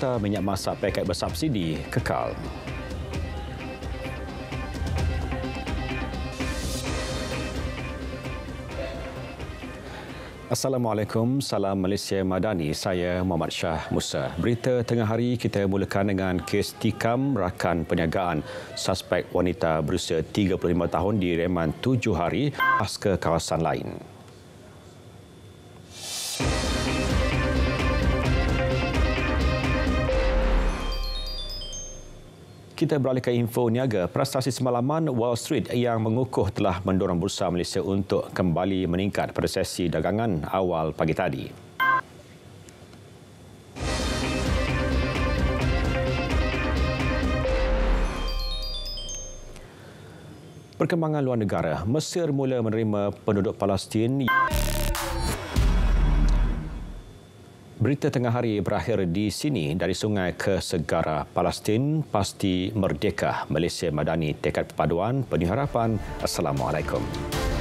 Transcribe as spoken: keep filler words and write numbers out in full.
Kuota minyak masak paket bersubsidi kekal. Assalamualaikum, salam Malaysia Madani. Saya Muhammad Shah Musa. Berita tengah hari kita mulakan dengan kes tikam rakan perniagaan suspek wanita berusia tiga puluh lima tahun di reman tujuh hari pas ke kawasan lain. Kita beralih ke info niaga. Prestasi semalaman Wall Street yang mengukuh telah mendorong Bursa Malaysia untuk kembali meningkat pada sesi dagangan awal pagi tadi. Perkembangan luar negara, Mesir mula menerima penduduk Palestin. Berita tengah hari berakhir di sini. Dari sungai ke segara, Palestin pasti merdeka. Malaysia Madani tekad perpaduan, penuh harapan. Assalamualaikum.